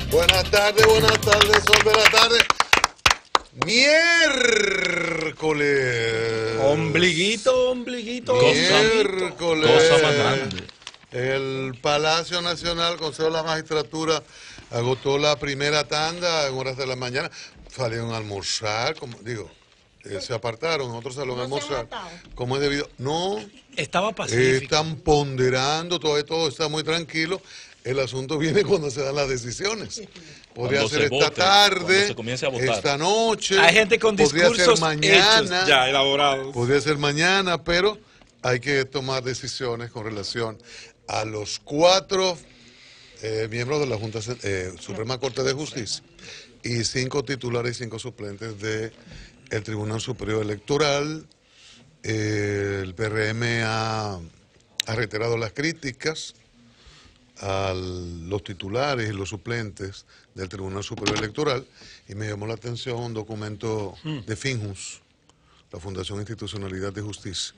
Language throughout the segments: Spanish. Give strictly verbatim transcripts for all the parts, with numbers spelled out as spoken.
Buenas tardes, buenas tardes, sol de la tarde. Miércoles. Ombliguito, ombliguito. Miércoles. Cosa más grande. El Palacio Nacional, Consejo de la Magistratura, agotó la primera tanda en horas de la mañana. Salieron a almorzar, como digo, eh, se apartaron, otros salieron a almorzar. Como es debido. No. Estaba pacífico. Están ponderando, todo, todo está muy tranquilo. El asunto viene cuando se dan las decisiones. Podría Cuando ser se esta vote, tarde, se comience a votar. esta noche. Hay gente con podría discursos ser mañana, hechos, ya elaborados. Podría ser mañana, pero hay que tomar decisiones con relación a los cuatro eh, miembros de la Junta eh, Suprema Corte de Justicia y cinco titulares y cinco suplentes del Tribunal Superior Electoral. Eh, el P R M ha, ha reiterado las críticas a los titulares y los suplentes del Tribunal Superior Electoral, y me llamó la atención un documento de Finjus, la Fundación Institucionalidad de Justicia,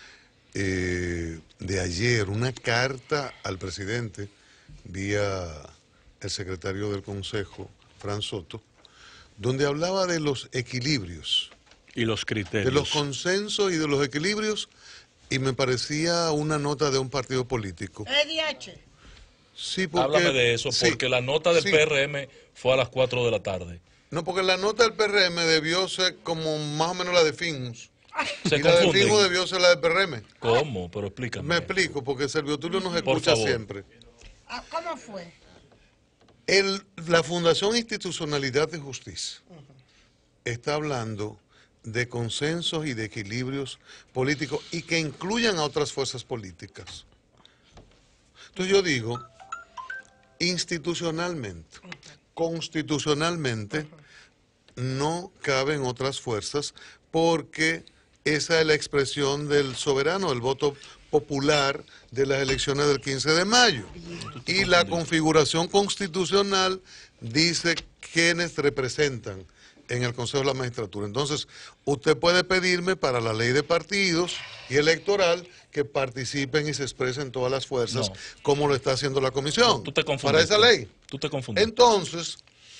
eh, de ayer, una carta al presidente vía el secretario del Consejo, Fran Soto, donde hablaba de los equilibrios. Y los criterios. De los consensos y de los equilibrios, y me parecía una nota de un partido político. E D H. Sí, porque, Háblame de eso, sí, porque la nota del sí. P R M fue a las cuatro de la tarde. No, porque la nota del P R M debió ser como más o menos la de Finjus. Se y la de confunden. Finjus debió ser la del P R M. ¿Cómo? Pero explícame. Me explico, porque Servio Tulio nos Por escucha favor. siempre. Ah, ¿cómo fue? El, la Fundación Institucionalidad de Justicia está hablando de consensos y de equilibrios políticos y que incluyan a otras fuerzas políticas. Entonces yo digo, institucionalmente, constitucionalmente, no caben otras fuerzas porque esa es la expresión del soberano, el voto popular de las elecciones del quince de mayo. Y la configuración constitucional dice quiénes representan en el Consejo de la Magistratura. Entonces, usted puede pedirme para la ley de partidos y electoral que participen y se expresen todas las fuerzas, No. como lo está haciendo la comisión. No, tú te para confundiste. esa ley. Tú te confundiste. Entonces,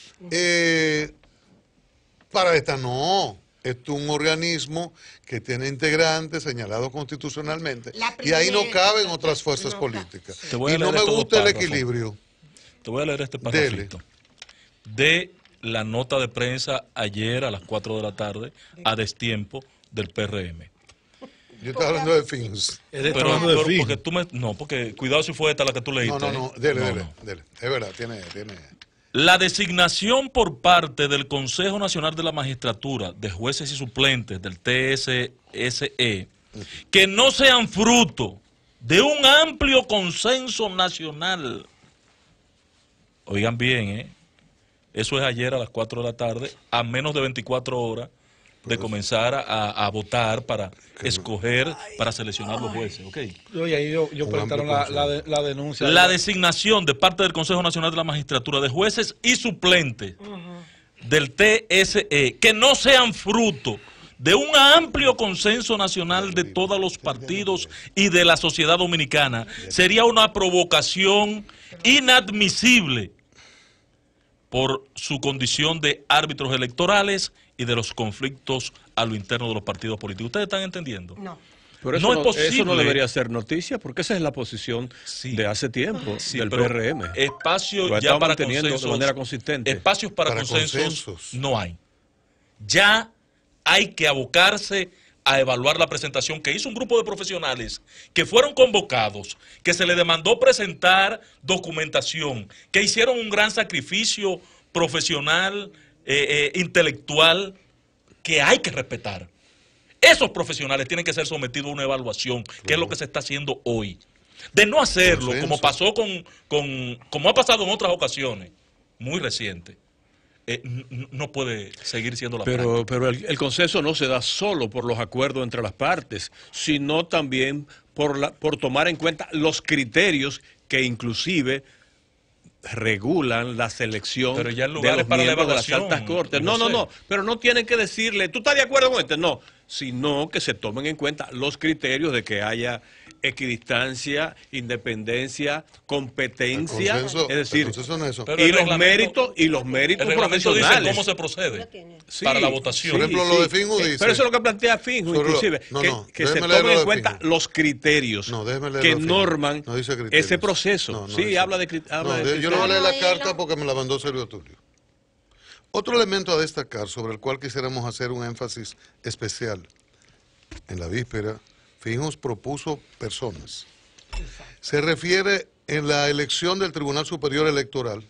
eh, para esta no. Esto es un organismo que tiene integrantes señalados constitucionalmente La y ahí no primera- caben otras fuerzas no, políticas. Te voy a Y no leer me estos dos gusta el párrafos. equilibrio. Te voy a leer este párrafito. De la nota de prensa ayer a las cuatro de la tarde, a destiempo del P R M. Yo estaba hablando de Fins. Él está Pero, hablando de pero fin. porque tú me, no, porque cuidado si fue esta la que tú leíste. No, no, no, ¿eh? dele, No, dele, no. dele. Es verdad, tiene, tiene. La designación por parte del Consejo Nacional de la Magistratura de jueces y suplentes del T S S E que no sean fruto de un amplio consenso nacional. Oigan bien, ¿eh? Eso es ayer a las cuatro de la tarde, a menos de veinticuatro horas de comenzar a, a votar para escoger, para seleccionar los jueces, ¿ok? Oye, ahí yo, yo Un presentaron amplio la, la, de- la denuncia. La designación de parte del Consejo Nacional de la Magistratura de jueces y suplentes del T S E que no sean fruto de un amplio consenso nacional de todos los partidos y de la sociedad dominicana sería una provocación inadmisible por su condición de árbitros electorales y de los conflictos a lo interno de los partidos políticos. ¿Ustedes están entendiendo? No. Pero eso No no, es posible. eso no debería ser noticia, porque esa es la posición Sí. de hace tiempo Sí, del pero P R M. Espacios Lo ha ya estado para manteniendo de consensos, manera consistente. Espacios para, Para consensos, consensos. no hay. Ya hay que abocarse a evaluar la presentación que hizo un grupo de profesionales que fueron convocados, que se les demandó presentar documentación, que hicieron un gran sacrificio profesional, eh, eh, intelectual, que hay que respetar. Esos profesionales tienen que ser sometidos a una evaluación, que es lo que se está haciendo hoy. De no hacerlo, Consenso. como pasó con, con, como ha pasado en otras ocasiones, muy recientes, eh, n- no puede seguir siendo la Pero, pero el, el consenso no se da solo por los acuerdos entre las partes, sino también por, la, por tomar en cuenta los criterios que inclusive regulan la selección Pero ya el de lugar los es para la miembros de las evaluación, altas cortes. y No, no no, sé. no, pero no tienen que decirle, ¿tú estás de acuerdo con este? No, sino que se tomen en cuenta los criterios de que haya equidistancia, independencia, competencia, El consenso- es decir, el consenso en eso. Pero y el los reglamento- méritos y los méritos El reglamento dice profesionales. cómo se procede Sí, para la votación. Por ejemplo, lo de Finju Eh, dice- Pero eso es lo que plantea Finju, Sobre lo- inclusive, no, que, no, que se déjeme leer tomen lo en de cuenta Finju. los criterios No, déjeme leer que lo de Finju. norman No dice criterios. ese proceso. No, no sí, dice- habla de, cri- habla No, de de- yo le voy a leer la criterios. carta porque me la mandó Sergio Tulio. Otro elemento a destacar sobre el cual quisiéramos hacer un énfasis especial. En la víspera, Finjus propuso personas. Se refiere en la elección del Tribunal Superior Electoral.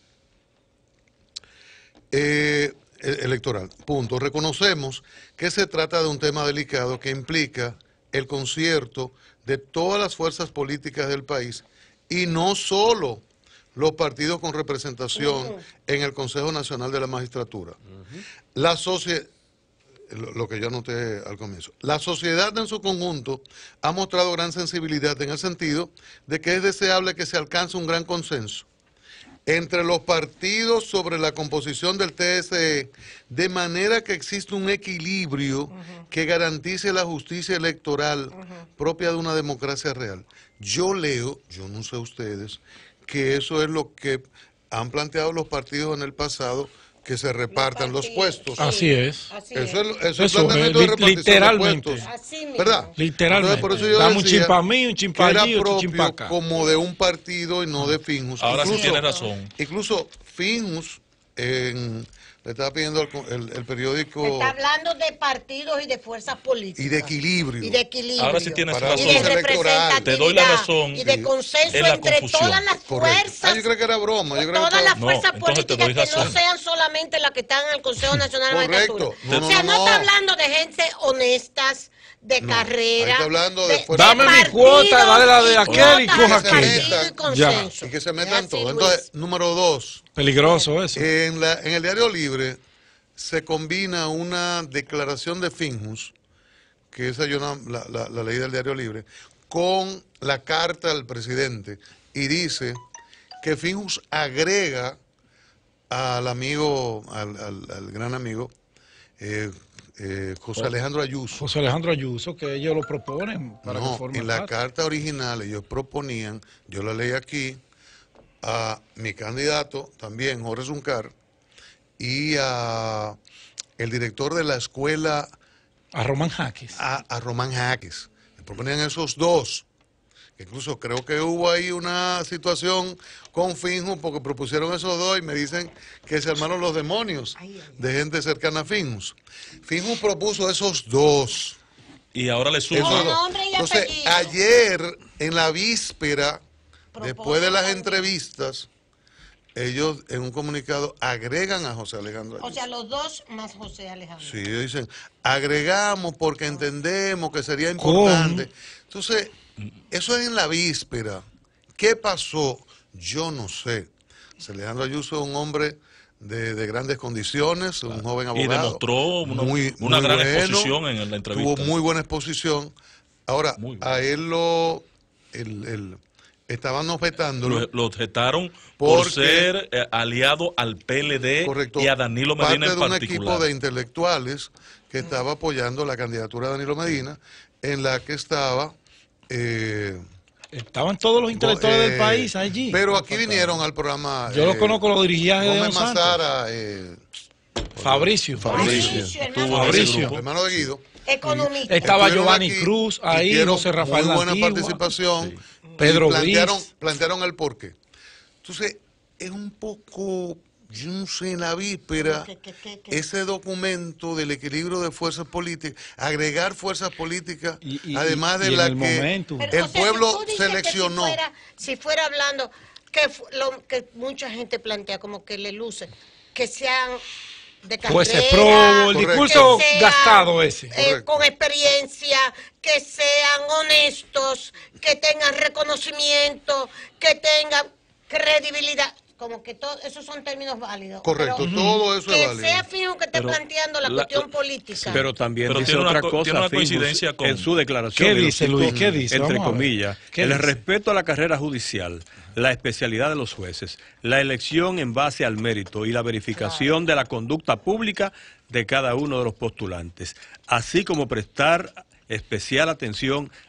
Eh, e- electoral, punto. Reconocemos que se trata de un tema delicado que implica el concierto de todas las fuerzas políticas del país y no solo los partidos con representación en el Consejo Nacional de la Magistratura. La sociedad, lo, lo que yo anoté al comienzo, la sociedad en su conjunto ha mostrado gran sensibilidad en el sentido de que es deseable que se alcance un gran consenso entre los partidos sobre la composición del T S E, de manera que existe un equilibrio uh-huh. que garantice la justicia electoral uh-huh. propia de una democracia real. Yo leo, yo no sé ustedes, que eso es lo que han planteado los partidos en el pasado, que se repartan los, los puestos. Sí, así es. Así eso es, eso es eso planteamiento es, de repartición literalmente. de puestos. Así mismo. ¿Verdad? Literalmente. Entonces, por eso yo Dame un decía chin pa' mí, un chin pa' que era allí, otro chin pa' propio acá. como de un partido y no de Finjus. Ahora incluso, sí tiene razón. Incluso Finjus, en, le estaba pidiendo el, el, el periódico... Está hablando de partidos y de fuerzas políticas. Y de equilibrio. Y de equilibrio. Ahora sí tienes Para razón. Y de electoral. representatividad. Te doy la razón. Y de Sí. consenso En la entre confusión. todas las Correcto. fuerzas. Ah, yo creo que era broma. Yo creo Todas que las No, fuerzas entonces te políticas doy que no razón. sean solamente las que están en el Consejo Nacional de Correcto. Magistratura. No, o sea, no, no, no. está hablando de gente honestas, de No, carrera. ahí está hablando de fuerzas- Dame mi partidos cuota, dale la de y aquel y cuotas coja de aquella. partido y Ya. consenso. y que se Es metan así, todos. Luis. Entonces, número dos, Peligroso eso. en, la, en el Diario Libre se combina una declaración de Finjus, que esa yo no- la, la, la leí del Diario Libre, con la carta del presidente y dice que Finjus agrega al amigo, al, al, al gran amigo, eh, eh, José Alejandro Ayuso. José Alejandro Ayuso, que ellos lo proponen para que No, forme en la parte. carta original ellos proponían, yo la leí aquí, a mi candidato también, Jorge Zuncar, y a el director de la escuela, A Román Jaques. a, a Román Jaques. Le proponían esos dos. Incluso creo que hubo ahí una situación con Finjus porque propusieron esos dos y me dicen que se armaron los demonios de gente cercana a Finjus. Finjus propuso esos dos. Y ahora le Esos suma. dos. nombre y Entonces, apellido. ayer, en la víspera, Proponen después de las también. entrevistas, ellos en un comunicado agregan a José Alejandro O Ayuso. sea, los dos más José Alejandro. Sí, ellos dicen, agregamos porque entendemos que sería importante. Entonces, eso es en la víspera. ¿Qué pasó? Yo no sé. José Alejandro Ayuso es un hombre de, de grandes condiciones, un joven Y abogado. demostró una, muy, una muy gran bueno, exposición en la entrevista. Tuvo muy buena exposición. Ahora, Muy bueno. a él lo... El, el- estaban objetándolo. Lo, lo objetaron por Porque- ser eh, aliado al P L D Correcto. y a Danilo Medina Parte en de un particular. equipo de intelectuales que estaba apoyando la candidatura de Danilo Medina, en la que estaba... eh, Estaban todos los intelectuales eh, del país allí. Pero aquí vinieron al programa... Yo eh, lo conozco, lo dirigía Gómez Gedeón Santos. Mazara, eh, Fabricio. Fabricio. Fabricio, Tuvo hermano. ese Fabricio. grupo. el hermano de Guido. Economista. Estaba Estuvieron Giovanni aquí Cruz y ahí, dieron José Rafael muy buena Antigua, participación. Pedro y plantearon, Briz. plantearon el porqué. Entonces, es un poco, yo no sé, en la víspera, ¿Qué, qué, qué, qué? ese documento del equilibrio de fuerzas políticas, agregar fuerzas políticas, Y- y- además y de en la el que momento. Pero, el o sea, pueblo tú dices que seleccionó. Si fuera, si fuera hablando, que, fu- lo, que mucha gente plantea como que le luce, que sean de carrera, Jueces pro, el Correcto. discurso que sean, gastado ese. eh, Correcto. con experiencia, que sean honestos, que tengan reconocimiento, que tengan credibilidad. Como que todo, esos son términos válidos. Correcto, Pero todo eso que es válido. sea fijo que esté Pero planteando la, la- cuestión política. Pero también Pero dice tiene una otra co- cosa tiene una Finjus, coincidencia con- en su declaración. ¿Qué y lo dice, cito Luis? ¿Qué dice? Entre Vamos a ver. comillas, ¿Qué el dice? respeto a la carrera judicial, la especialidad de los jueces, la elección en base al mérito y la verificación de la conducta pública de cada uno de los postulantes, así como prestar especial atención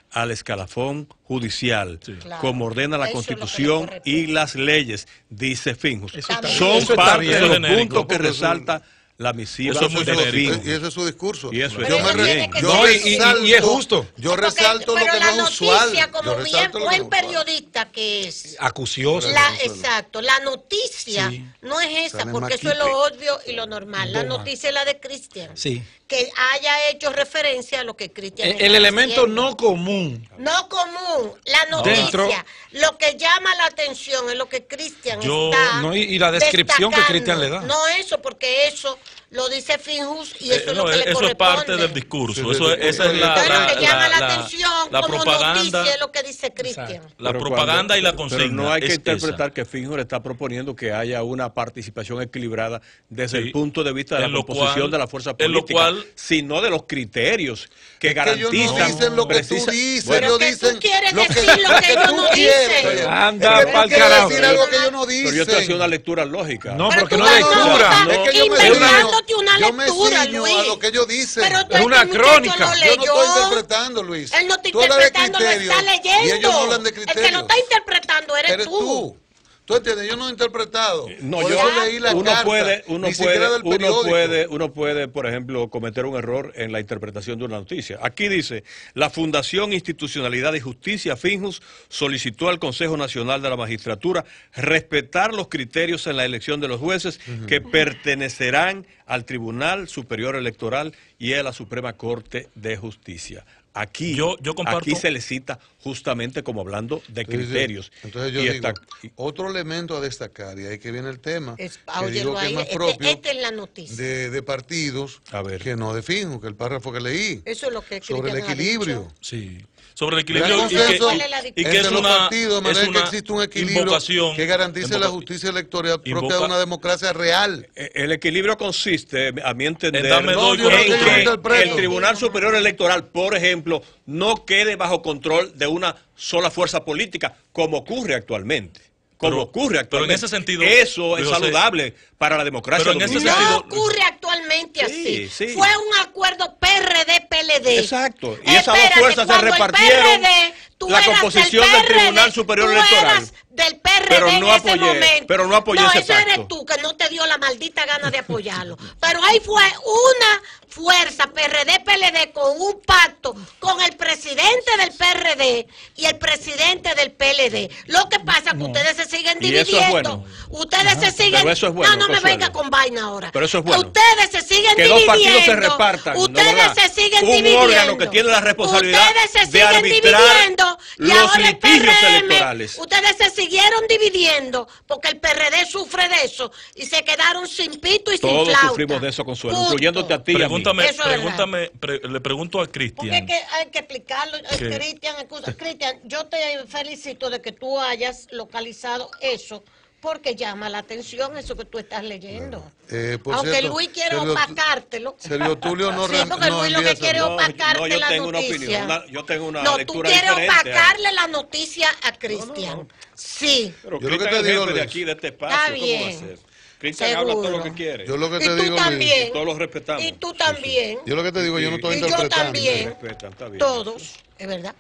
al escalafón judicial, Sí. Claro. como ordena la Eso es lo que le Constitución corresponde. y las leyes, dice Finjus. Eso está Son bien. Eso está parte bien. de los Genérico. puntos que Porque eso- resalta la misiva Eso es muy de genérico. Finjus. Y ese es su discurso. Y eso yo es me Pero re- tiene que yo ser- y- y- resalto, y es justo. Yo Porque- resalto lo pero que la no es usual. noticia, como Yo bien resalto lo que buen no es usual. periodista que es, Acucioso. la, exacto, la noticia Sí. no es esa, Sale porque eso es maquite. lo obvio y lo normal. La Toma. noticia es la de Cristian. Sí. Que haya hecho referencia a lo que Cristian El, está el elemento diciendo. no común. No común, la noticia, Dentro- lo que llama la atención es lo que Cristian Yo- está No, y- y la descripción que destacando. Cristian le da. No eso, porque eso lo dice Finjus y eso Eh, es no, lo que le eso es corresponde. parte del discurso. Sí, Eso, sí, es- sí. esa es la, Entonces, la, lo que llama la, la- atención la como propaganda, noticia es lo que dice Cristian. la Pero propaganda cuando- y la Pero consigna. no hay que es interpretar esa. que Finjus está proponiendo que haya una participación equilibrada desde Sí. el punto de vista de En la lo composición cual- de la fuerza en lo política, cual- sino de los criterios que Es que ellos no garantizan. dicen lo que tú precisa- dices, Bueno, ellos Pero que tú dicen quieres lo que, decir lo que ellos tú no quieres, dicen. oye. Anda Es que tú pa'l quieres carajo. decir algo que ellos no dicen. Pero yo estoy haciendo una lectura lógica. No, Pero porque tú no es vas- lectura. estás Es que yo me inventándote ciño- una yo me lectura, ciño Luis. a lo que ellos dicen. Pero Es una este muchacho crónica. lo Yo no leyó. estoy interpretando, Luis. Él no está Tú hablas de interpretando, lo criterios está leyendo. y ellos no hablan de El que lo criterios. está interpretando eres, Eres tú. ¿Tú entiendes? Yo no he interpretado. No, Por yo eso leí la uno carta, puede, uno ni siquiera puede, del uno periódico. puede, uno puede, por ejemplo, cometer un error en la interpretación de una noticia. Aquí dice: la Fundación Institucionalidad y Justicia Finjus solicitó al Consejo Nacional de la Magistratura respetar los criterios en la elección de los jueces que pertenecerán al Tribunal Superior Electoral y a la Suprema Corte de Justicia. Aquí, Yo- yo comparto- aquí se le cita justamente como hablando de Sí, sí. criterios. Entonces yo Y digo, está- otro elemento a destacar, y ahí que viene el tema, Es, que óyelo digo que ahí, es más este- propio esta es la noticia. de, de partidos A ver. que no de Finjus, que el párrafo que leí, Eso es lo que sobre el Cristian ha equilibrio. dicho. Sí. Sobre el Gran equilibrio y consenso que, ¿Cuál es la y que entre es los una, partidos, de manera es que una existe un equilibrio invocación que garantice la invoca- justicia electoral propia invoca- de una democracia real. Eh, El equilibrio consiste, a mi entender, En dame dos, en yo no- yo no que interpreto. el Tribunal Superior Electoral, por ejemplo, no quede bajo control de una sola fuerza política, como ocurre actualmente. Como Pero- ocurre pero en actualmente. ese sentido, eso es Luis José, saludable para la democracia pero en ese dominicana. No sentido- ocurre actualmente Sí, así. sí. Fue un acuerdo P R D P L D. Exacto. Y esas dos Espérate, fuerzas se cuando el repartieron P R D, tú la eras composición del del P R D, Tribunal Superior tú Electoral. eras del P R D Pero en no ese apoyé, momento. pero no apoyé ese eso eres pacto. tú que no te dio la maldita gana de apoyarlo. Pero ahí fue una fuerza P R D P L D con un pacto con el presidente del P R D y el presidente del P L D. Lo que pasa es que ustedes se siguen Y eso es dividiendo. bueno. Ustedes se siguen. Pero eso es bueno, no, no me Consuelo. venga con vaina ahora. Pero eso es bueno. Ustedes se siguen Que dos dividiendo. partidos se repartan, ¿no, Ustedes verdad? se siguen Un dividiendo. órgano que tiene la responsabilidad Ustedes se de siguen arbitrar dividiendo. Y los ahora el litigios P R M, electorales. ustedes se siguieron dividiendo porque el P R D sufre de eso y se quedaron sin pito y sin Todos flauta. sufrimos de eso, Consuelo, Punto. incluyéndote a ti y a mí. Pregúntame, Eso es verdad. pregúntame, pre- le pregunto a Porque Cristian. es que hay que explicarlo. Eh, ¿Qué? Cristian, excusa. Cristian, yo te felicito de que tú hayas localizado eso, porque llama la atención eso que tú estás leyendo. Eh, por Aunque cierto, Luis quiere Sergio- opacártelo. Sergio Tulio no Sí, re- porque no Luis lo envía que quiere es esa- No, opacarte no, yo la tengo una noticia. opinión, una- yo tengo una no, tú lectura quieres diferente a- opacarle la noticia a Cristian. Sí. Pero Yo lo que Cristian te es el digo, jefe de Luis. aquí, de este espacio, Está ¿cómo va a bien. ser? Cristian habla todo lo Seguro. que quiere. Yo lo que Y te tú digo, Luis, también. Y todos lo respetamos. Y tú también. yo lo que te digo, yo no estoy Y yo interpretando. también. Respetan, está bien. Todos. Es verdad.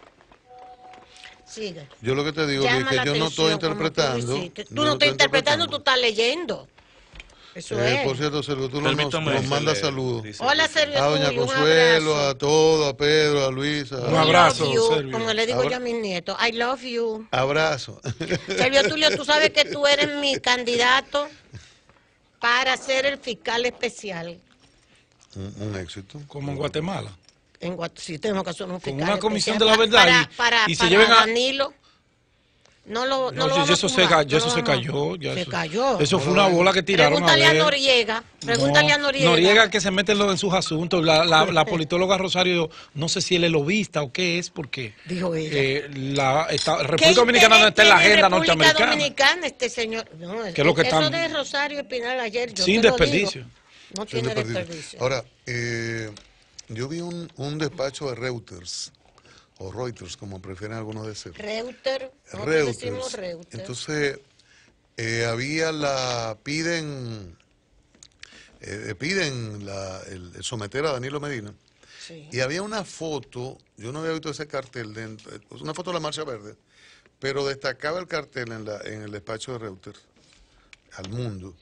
Sigue. Yo lo que te digo, Luis, Llama que la yo no estoy atención como tú interpretando. hiciste. Tú yo no estás estoy interpretando, tú estás leyendo. Eso Eh, es. por cierto, Sergio Tulio nos, Permítame. nos manda Dice, saludos. dice, Hola, dice. Sergio A doña Tulio, un Consuelo, abrazo. a todo, a Pedro, a Luisa. Un abrazo, I love you, Sergio. como le digo Abra- yo a mis nietos. I love you. Abrazo. Sergio Tulio, tú sabes que tú eres mi candidato para ser el fiscal especial. un, un éxito. Como en Guatemala. En Guat- sí, tenemos que hacer un fiscal una comisión especial de la verdad para, y- para, y se para lleven a- Danilo. No lo, no No, lo sí, vamos a eso se, tumbar, ca- ya no eso lo se vamos a- cayó. ya se eso, cayó. Eso fue una bola que tiraron Pregúntale a ver. Noriega. Pregúntale a No, Noriega. Noriega que se mete en, lo- en sus asuntos. La, la, la politóloga Rosario, no sé si él es lobista o qué es, porque Dijo ella. eh, la está- ¿Qué República Dominicana no interés está en la tiene agenda República norteamericana. Dominicana este señor? No, ¿Qué es lo que eso están- de Rosario Espinal ayer, yo Sin te lo desperdicio. digo, no Sin tiene desperdicio. desperdicio. Ahora, eh, yo vi un, un despacho de Reuters, o Reuters, como prefieren algunos decir. Reuter, nosotros decimos Reuters. Reuter. Entonces, eh, había la, piden, eh, piden la, el, el someter a Danilo Medina Sí. Y había una foto, yo no había visto ese cartel, dentro, una foto de la Marcha Verde, pero destacaba el cartel en, la, en el despacho de Reuters, al mundo,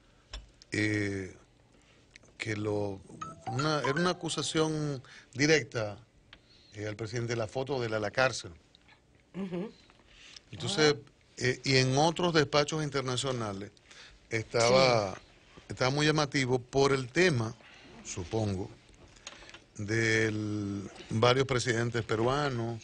eh, que lo, una, era una acusación directa eh, al presidente, la foto de la, la cárcel. Uh-huh. Entonces, ah. eh, y en otros despachos internacionales estaba, sí. estaba muy llamativo por el tema, supongo, de varios presidentes peruanos.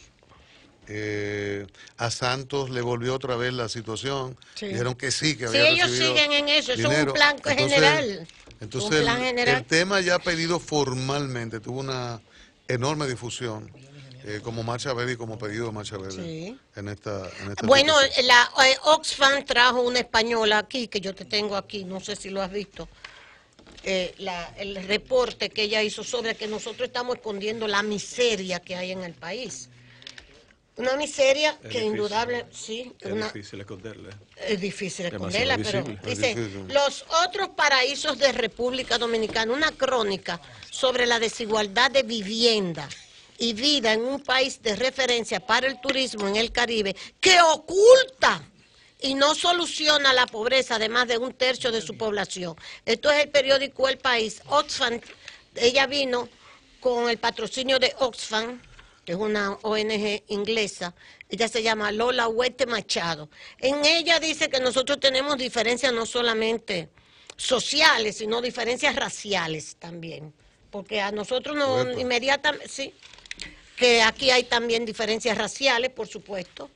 Eh, a Santos le volvió otra vez la situación, sí. Dijeron que sí, que había sí, ellos recibido siguen en eso, dinero. Es un plan entonces, general. Entonces un plan el, general. el tema ya pedido formalmente, tuvo una enorme difusión, eh, como Marcha Verde y como pedido de Marcha Verde. Sí. En esta, en esta bueno, la eh, Oxfam trajo una española aquí, que yo te tengo aquí, no sé si lo has visto. Eh, la, el reporte que ella hizo sobre que nosotros estamos escondiendo la miseria que hay en el país. Una miseria es que difícil, indudable, sí. Es una, difícil esconderla. Es difícil esconderla, pero dice, los otros paraísos de República Dominicana, una crónica sobre la desigualdad de vivienda y vida en un país de referencia para el turismo en el Caribe, que oculta y no soluciona la pobreza de más de un tercio de su población. Esto es el periódico El País. Oxfam, ella vino con el patrocinio de Oxfam, que es una O N G inglesa. Ella se llama Lola Huete Machado. En ella dice que nosotros tenemos diferencias no solamente sociales, sino diferencias raciales también. Porque a nosotros no inmediatamente, sí, que aquí hay también diferencias raciales, por supuesto.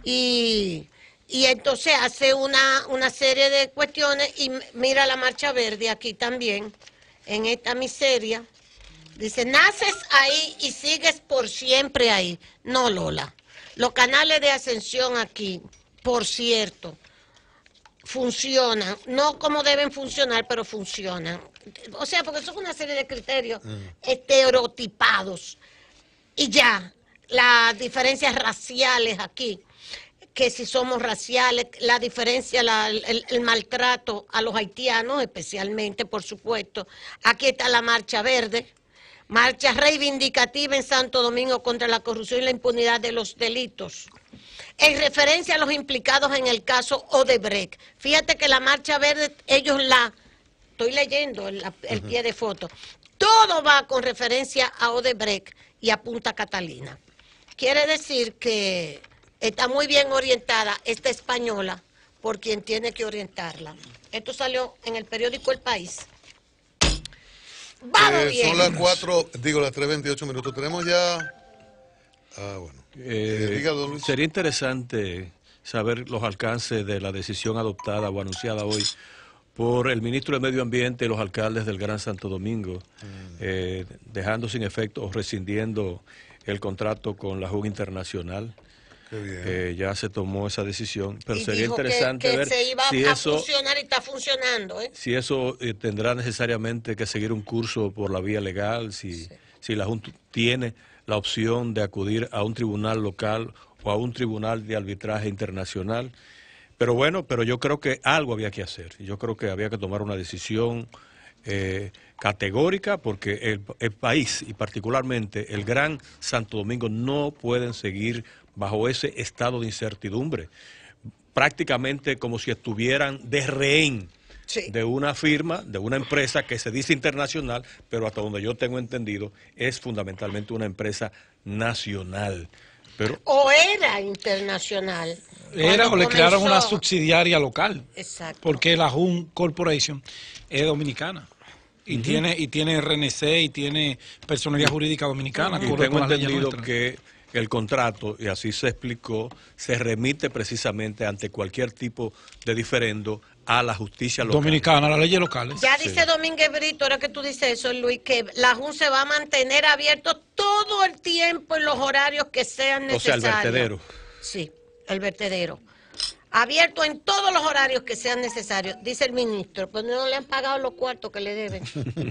Y, y entonces hace una, una serie de cuestiones y mira la Marcha Verde aquí también, en esta miseria. Dice, naces ahí y sigues por siempre ahí. No, Lola. Los canales de ascensión aquí, por cierto, funcionan. No como deben funcionar, pero funcionan. O sea, porque son una serie de criterios mm. estereotipados. Y ya, las diferencias raciales aquí, que si somos raciales, la diferencia, la, el, el maltrato a los haitianos, especialmente, por supuesto. Aquí está la Marcha Verde. Marcha reivindicativa en Santo Domingo contra la corrupción y la impunidad de los delitos. En referencia a los implicados en el caso Odebrecht. Fíjate que la Marcha Verde, ellos la... Estoy leyendo el, el pie de foto. Todo va con referencia a Odebrecht y a Punta Catalina. Quiere decir que está muy bien orientada esta española por quien tiene que orientarla. Esto salió en el periódico El País. Eh, son las cuatro, digo las tres veintiocho minutos. Tenemos ya... Ah, bueno. Eh, eh, diga, don Luis. Sería interesante saber los alcances de la decisión adoptada o anunciada hoy por el ministro de Medio Ambiente y los alcaldes del Gran Santo Domingo, mm. eh, dejando sin efecto o rescindiendo el contrato con la J U G Internacional. Eh, ya se tomó esa decisión, pero y sería dijo interesante que, que ver se iba si a eso funcionar y está funcionando, ¿eh? si eso eh, tendrá necesariamente que seguir un curso por la vía legal, si, sí. si la Junta tiene la opción de acudir a un tribunal local o a un tribunal de arbitraje internacional. Pero bueno, pero yo creo que algo había que hacer. Yo creo que había que tomar una decisión eh, categórica, porque el, el país y particularmente el Gran Santo Domingo no pueden seguir bajo ese estado de incertidumbre, prácticamente como si estuvieran de rehén sí. de una firma, de una empresa que se dice internacional, pero hasta donde yo tengo entendido es fundamentalmente una empresa nacional. Pero, o era internacional. Era o le comenzó... crearon una subsidiaria local. Exacto. Porque la J U N Corporation es dominicana. Y, uh-huh. tiene, y tiene R N C y tiene personalidad jurídica dominicana. Uh-huh. Y tengo entendido que el contrato, y así se explicó, se remite precisamente ante cualquier tipo de diferendo a la justicia local. Dominicana, a las leyes locales. Ya dice sí. Domínguez Brito, ahora que tú dices eso, Luis, que la J U N se va a mantener abierto todo el tiempo en los horarios que sean necesarios. O sea, el vertedero. Sí, el vertedero. Abierto en todos los horarios que sean necesarios, dice el ministro, pero no le han pagado los cuartos que le deben.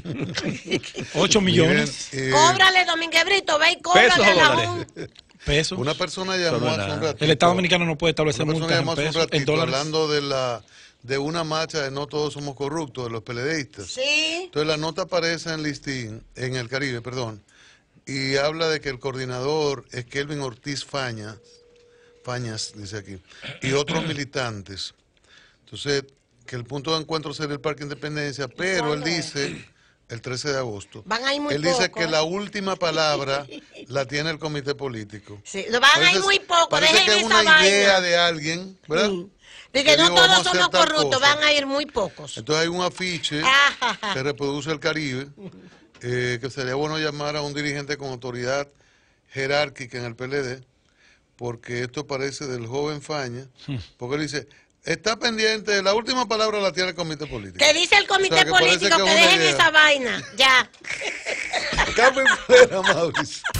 Ocho millones. Miren, eh, Cóbrale, Domínguez Brito, ve y cóbrale a la J U N. Pesos. Una persona llamó hace un ratito. El Estado Dominicano no puede establecer multas en pesos, ratito, en dólares. Hablando de la de una marcha de No Todos Somos Corruptos, de los PLDistas. Sí. Entonces la nota aparece en listín, en el Caribe, perdón, y habla de que el coordinador es Kelvin Ortiz Fañas, Fañas, dice aquí, y otros militantes. Entonces, que el punto de encuentro sería el Parque Independencia, pero él dice, el trece de agosto, Van a ir muy él dice poco. que la última palabra la tiene el comité político. Sí, lo van a ir muy poco, parece dejen que es esa una idea vaina. de alguien, ¿verdad? Mm. De que no digo, vamos todos a hacer somos tal corruptos, cosa. van a ir muy pocos. Entonces hay un afiche Ajaja. que reproduce el Caribe, eh, que sería bueno llamar a un dirigente con autoridad jerárquica en el P L D, porque esto parece del joven Faña, porque él dice, está pendiente, la última palabra la tiene el comité político. Que dice el comité O sea, que parece político que que, es una dejen idea. esa vaina, ya. Cambio fuera, Mauricio.